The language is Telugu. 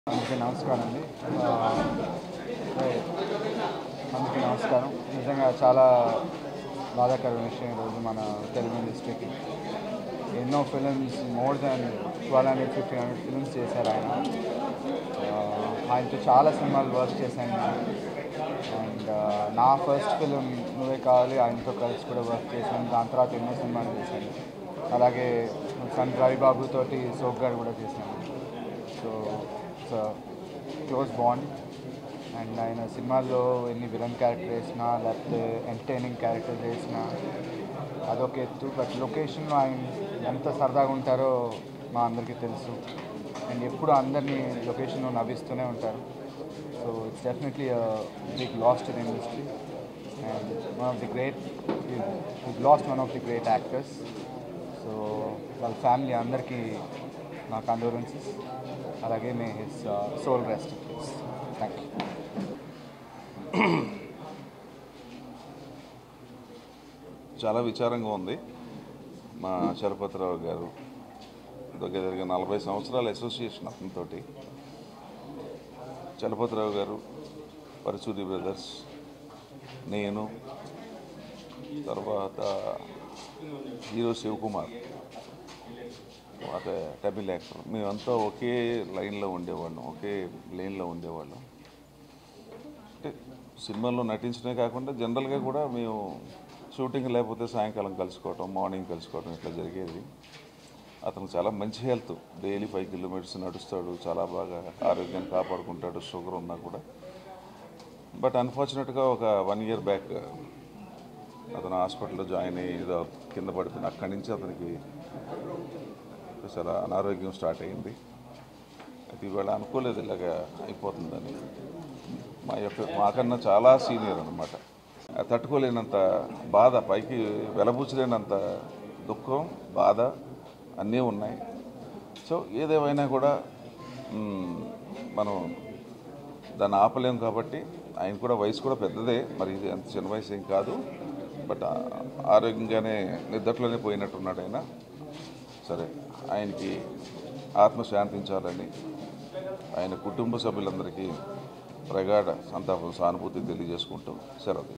అందరికీ నమస్కారం అండి. అందరికీ నమస్కారం. నిజంగా చాలా బాధాకరమైన విషయం ఈరోజు మన తెలుగు ఇండస్ట్రీకి. ఎన్నో ఫిలిమ్స్ మోర్ దాన్ 1200-1500 ఫిలిమ్స్ చేశారు ఆయన. ఆయనతో చాలా సినిమాలు వర్క్ చేశాను. అండ్ నా ఫస్ట్ ఫిలిం నువ్వే కావాలి ఆయనతో కలిసి కూడా వర్క్ చేశాను. దాని తర్వాత ఎన్నో సినిమాలు చేశాను. అలాగే సన్ రవిబాబు తోటి సోగ్గాడు కూడా చేశాను. So close bond. అండ్ ఆయన సినిమాల్లో ఎన్ని విలన్ క్యారెక్టర్ వేసినా లేకపోతే ఎంటర్టైనింగ్ క్యారెక్టర్ వేసినా అదొక ఎత్తు. బట్ లొకేషన్లో ఆయన ఎంత సరదాగా ఉంటారో మా అందరికీ తెలుసు. అండ్ ఎప్పుడు అందరినీ లొకేషన్లో నవ్విస్తూనే ఉంటారు. So it's definitely big loss to the industry. And last one of the great actors. So వాళ్ళ ఫ్యామిలీ అందరికీ నా కండోలెన్సెస్. అలాగే may his soul rest please. Thank you. చాలా విచారంగా ఉంది. మా చలపతి రావు గారు దగ్గర 40 సంవత్సరాల అసోసియేషన్ అతనితో. చలపతి రావు గారు, పరచూరి బ్రదర్స్, నేను, తర్వాత హీరో శివకుమార్, టెబిల్ యాక్టర్, మేమంతా ఒకే లైన్లో ఉండేవాళ్ళం, ఒకే లేన్లో ఉండేవాళ్ళం. అంటే సినిమాల్లో నటించడమే కాకుండా జనరల్గా కూడా మేము షూటింగ్ లేకపోతే సాయంకాలం కలుసుకోవటం, మార్నింగ్ కలుసుకోవటం ఇట్లా జరిగేది. అతను చాలా మంచి హెల్త్, డైలీ 5 కిలోమీటర్స్ నడుస్తాడు, చాలా బాగా ఆరోగ్యాన్ని కాపాడుకుంటాడు షుగర్ ఉన్నా కూడా. బట్ అన్ఫార్చునేట్గా ఒక 1 year బ్యాక్ అతను హాస్పిటల్లో జాయిన్ అయ్యి ఏదో కింద పడిపోయింది. అక్కడి నుంచి అతనికి చాలా అనారోగ్యం స్టార్ట్ అయింది. అది ఇవాళ అనుకోలేదు ఇలాగ అయిపోతుందని. మాకన్నా చాలా సీనియర్ అనమాట. తట్టుకోలేనంత బాధ, పైకి వెలబూచలేనంత దుఃఖం, బాధ అన్నీ ఉన్నాయి. సో ఏదేమైనా కూడా మనం దాన్ని ఆపలేం కాబట్టి, ఆయన కూడా వయసు కూడా పెద్దదే, మరి ఇది అంత చిన్న వయసు ఏం కాదు. బట్ ఆరోగ్యంగానే నిద్దట్లోనే పోయినట్టున్నాడు ఆయన. సరే, ఆయనకి ఆత్మ శాంతించాలని ఆయన కుటుంబ సభ్యులందరికీ ప్రగాఢ సంతాపం, సానుభూతి తెలియజేసుకుంటూ సెలవు.